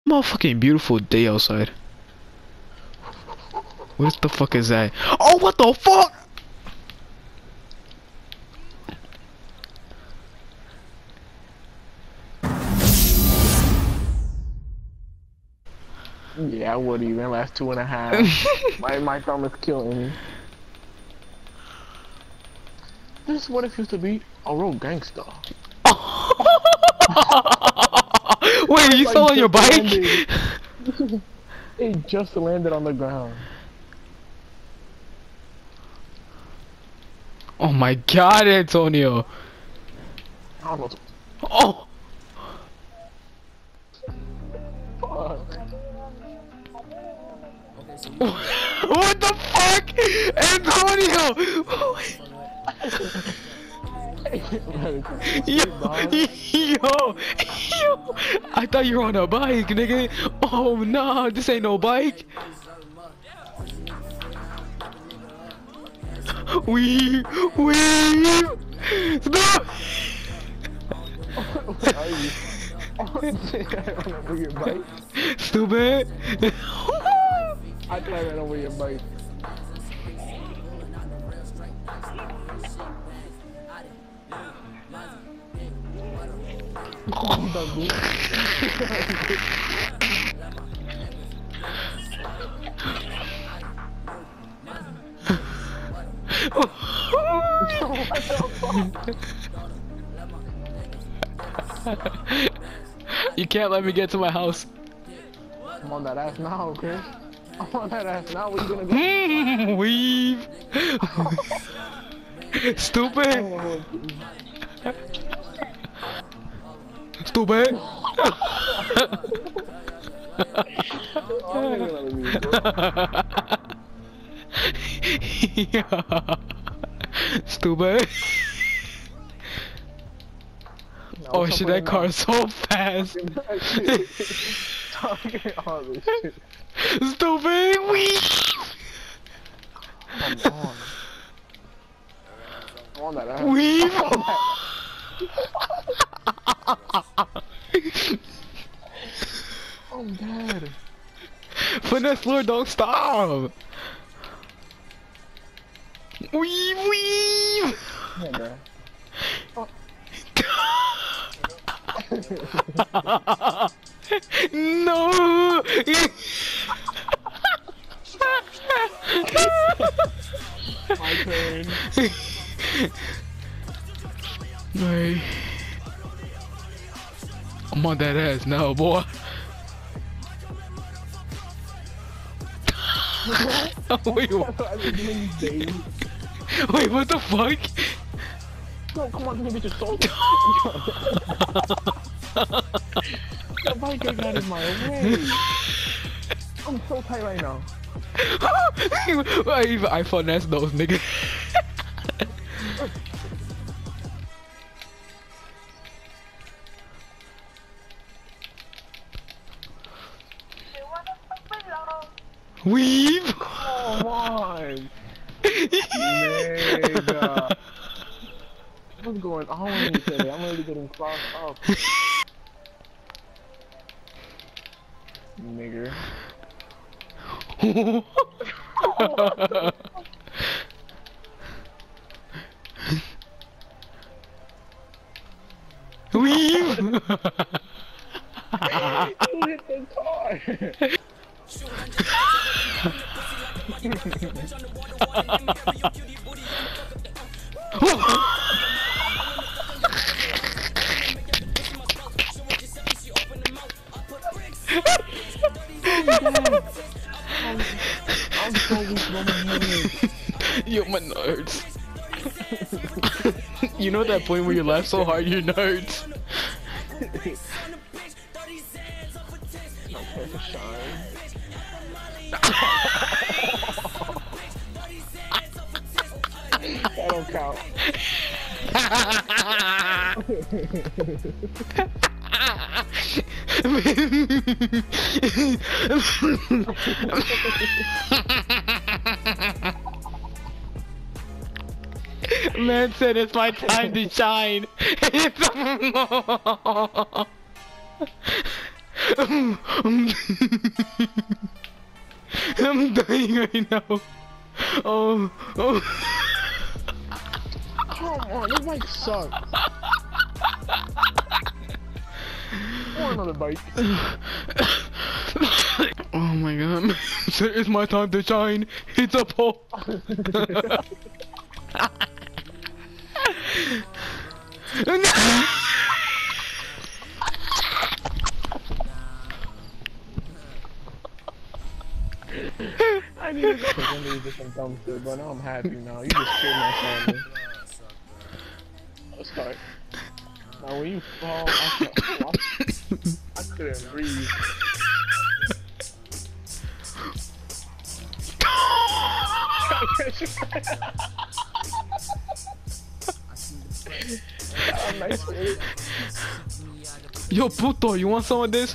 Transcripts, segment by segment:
Motherfucking beautiful day outside. What the fuck is that? Oh, what the fuck? Yeah, I would even last 2.5. my thumb is killing me. This is what it feels to be a real gangster. Wait, are you still on your bike? It just landed on the ground. Oh my god, Antonio. I don't know. Oh. Fuck. What the fuck? Antonio! Yo, I thought you were on a bike, nigga. Oh no, this ain't no bike. Weave. Stop. Over your bike. Stupid. I thought I ran over your bike. You can't let me get to my house. I'm on that ass now, Chris. I'm on that ass now. Where you gonna go? Weave. Stupid. Stupid. Stupid. No, Oh shit, that car is so fast. Talking all this shit. Stupid. Wee. I'm on. I'm on that ass. Weave. I'm dead. Finesse Lord, don't stop. Weave. Yeah, bro. No. My turn. Hey. I'm on that ass now, boy. Wait, wait, what the fuck? No, come on, let me get your soul. The bike ain't got in my way. I'm so tight right now. I finesse those niggas. Weave. Come on. Nigga. What's going on today? I'm really getting crossed up. Nigger. Weave. You hit the car. I'm so weak on my head. Yo, my nerds. You know that point where you laugh so hard your nerds? That don't count. Man said it's my time to shine. I'm dying right now. Oh. Come on, this bike sucks. I want another bike. Oh my god. It's my time to shine. It's a pole. I need to go to some dumb shit, but now I'm happy now. You just killed my family. Let's start. Now when you fall, I couldn't breathe. Nice wave. Yo, puto, you want some of this?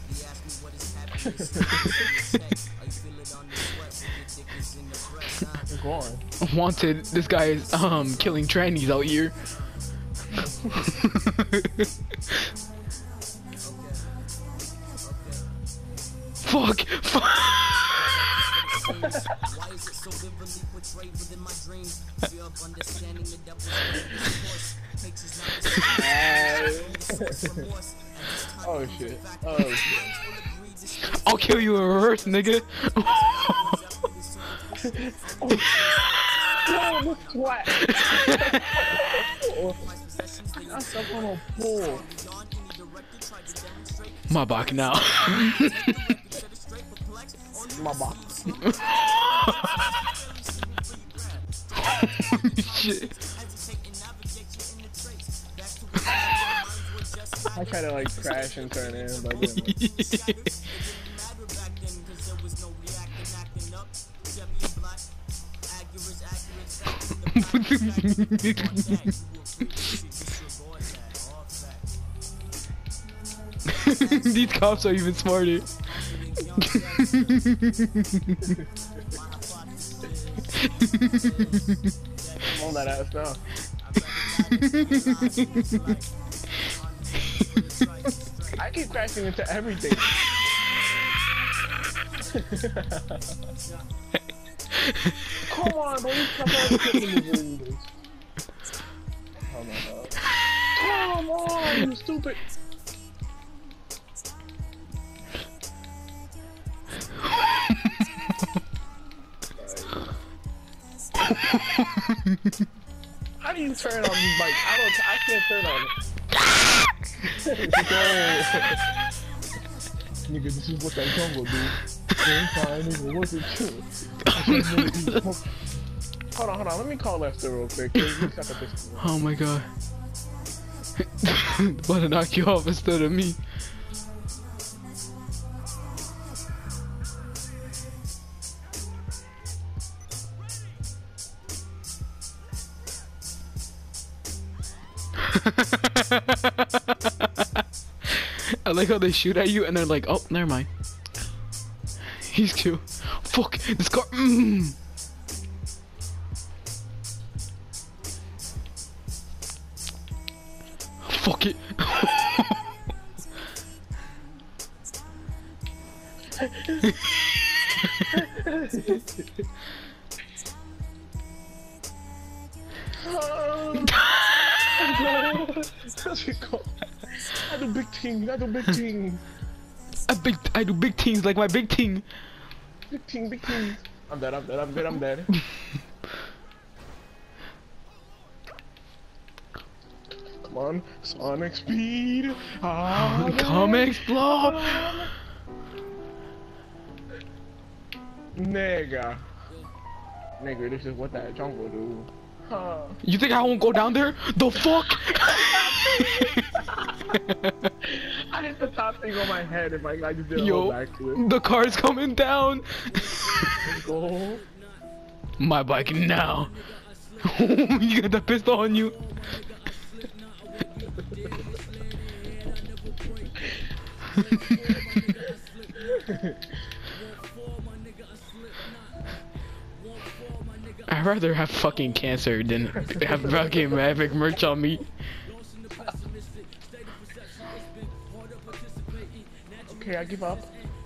Go on. Wanted, this guy is killing trannies out here. Fuck! Oh shit. Oh shit. I'll kill you in reverse, nigga. Oh, look twat. That's up on a pole. My back now. My box. Holy shit. I try to like crash and turn in, but These cops are even smarter. on that ass now. I keep crashing into everything. Come on, bro. You come on, oh my god. Come on, you stupid. How do you turn on these bikes? I can't turn on it. Nigga, this is what that jungle do. Nigga, what's it too? Hold on, let me call Lester real quick. Oh my god. About to knock you off instead of me. I like how they shoot at you and they're like, oh, never mind. He's cute. Fuck, this car. Fuck it. I do big things. I do big things like my big thing. Big things. I'm dead. Come on, Sonic speed. Come explode. Nigga, this is what that jungle do. You think I won't go down there? The fuck? I hit the top thing on my head if I just did a Yo, whole backflip. the car's coming down. Let's go. My bike now. You got the pistol on you. I'd rather have fucking cancer than have fucking epic merch on me. Okay, I give up.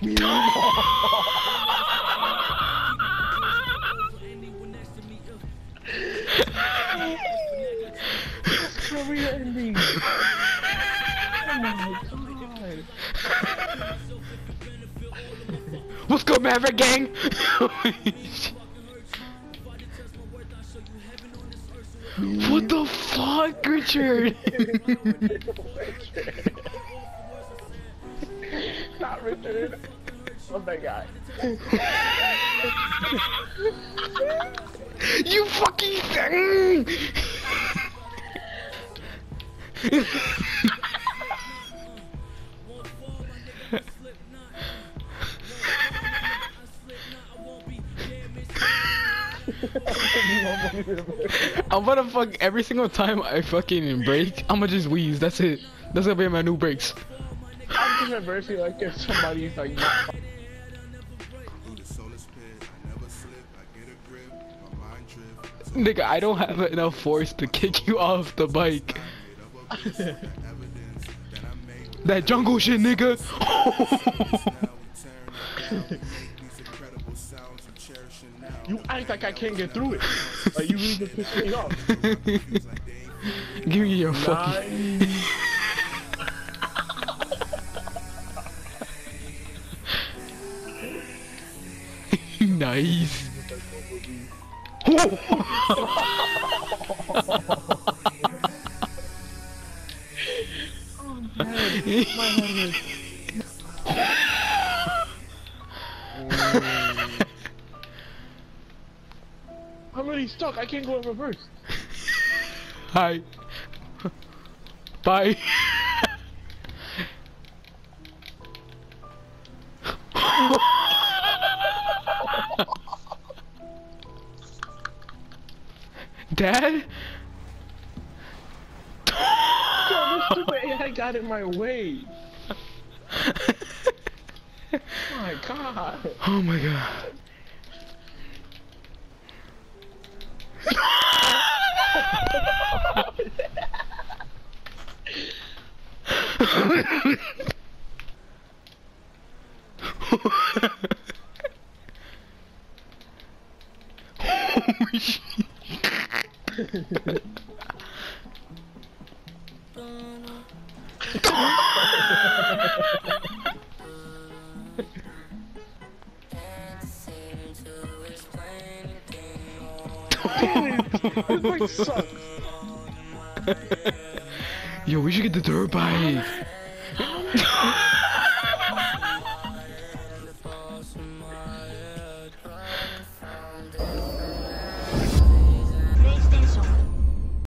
Career ending. Oh my god. What's good, Maverick Gang? What the fuck, Richard? Not Richard. What's that guy? You fucking thing! I'm gonna fuck every single time I fucking break. I'm gonna just wheeze. That's it. That's gonna be my new breaks. I'm just reversing like if somebody's like not. Nigga, I don't have enough force to kick you off the bike. That jungle shit, nigga. You act like I can't get through it. Like you really just pissed me off. Give me your fucking. Nice. I'm already stuck. I can't go in reverse. Hi. Bye. Dad? Yo, this stupid AI got in my way. My god. Oh my god. Holy shit. This bike sucks. Yo, we should get the dirt bike.